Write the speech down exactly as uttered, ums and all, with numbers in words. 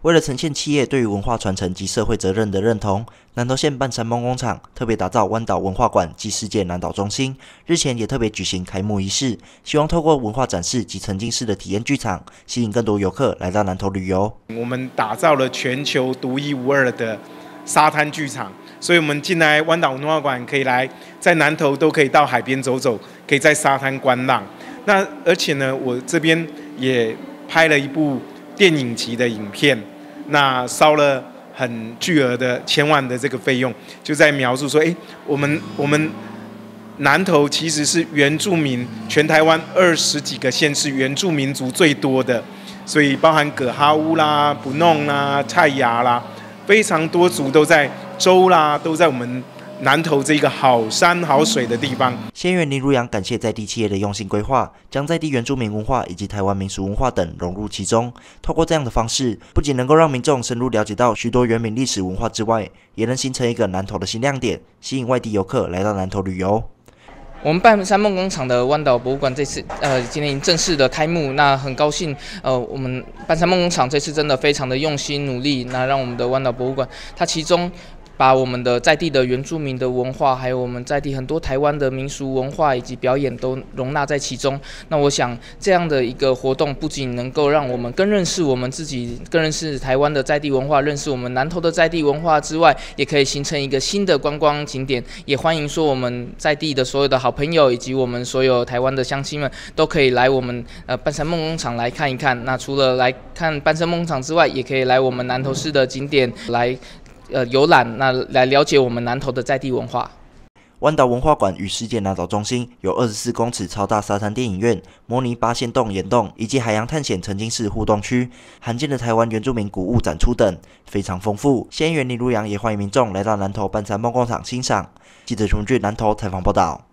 为了呈现企业对于文化传承及社会责任的认同，南投县半山梦工厂特别打造湾岛文化馆及世界南岛中心，日前也特别举行开幕仪式，希望透过文化展示及沉浸式的体验剧场，吸引更多游客来到南投旅游。 我们打造了全球独一无二的沙滩剧场，所以我们进来湾岛文化馆可以来，在南投都可以到海边走走，可以在沙滩观浪。那而且呢，我这边也拍了一部电影级的影片。那烧了很巨额的千万的这个费用，就在描述说，哎，我们我们南投其实是原住民，全台湾二十几个县市原住民族最多的，所以包含葛哈乌啦、布弄啦、泰雅啦，非常多族都在州啦，都在我们南投这个好山好水的地方。 县议员林如阳感谢在地企业的用心规划，将在地原住民文化以及台湾民俗文化等融入其中。透过这样的方式，不仅能够让民众深入了解到许多原民历史文化之外，也能形成一个南投的新亮点，吸引外地游客来到南投旅游。 我们半山梦工厂的湾岛博物馆这次呃今天已经正式的开幕，那很高兴呃我们半山梦工厂这次真的非常的用心努力，那让我们的湾岛博物馆它其中把我们的在地的原住民的文化，还有我们在地很多台湾的民俗文化以及表演都容纳在其中。那我想这样的一个活动，不仅能够让我们更认识我们自己，更认识台湾的在地文化，认识我们南投的在地文化之外，也可以形成一个新的观光景点。也欢迎说我们在地的所有的好朋友，以及我们所有台湾的乡亲们，都可以来我们呃半山梦工厂来看一看。那除了来看半山梦工厂之外，也可以来我们南投市的景点来。呃，游览那来了解我们南投的在地文化。 湾岛文化馆与世界南岛中心有二十四公尺超大沙滩电影院、模拟八仙洞岩洞以及海洋探险沉浸式互动区、罕见的台湾原住民古物展出等，非常丰富。县议员林如阳也欢迎民众来到南投半山梦工厂欣赏。记者陈俊南投采访报道。